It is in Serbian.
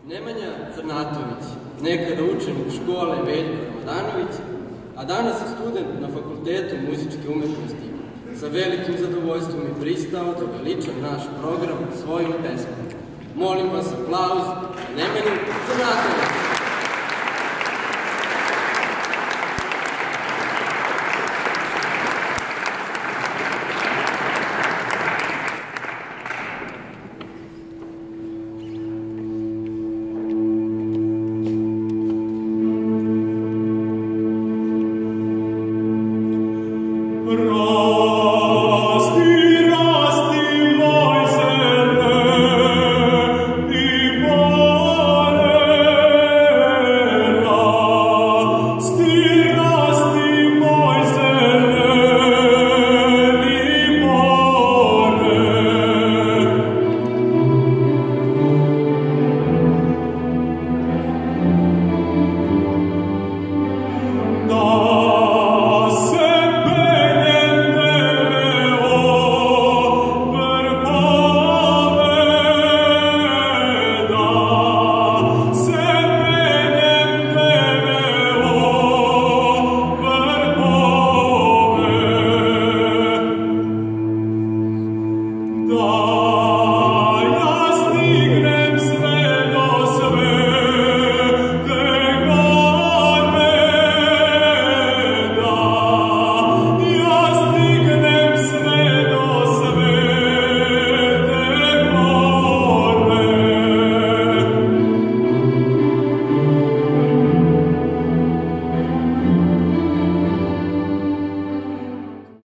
Nemanja Crnatović, nekada učenik škole Veljko Ramadanović, a danas je student na Fakultetu muzičke umetnosti, sa velikim zadovoljstvom je pristao da veliča naš program svojom pesmom. Molim vas aplauz za Nemanju Crnatović. Da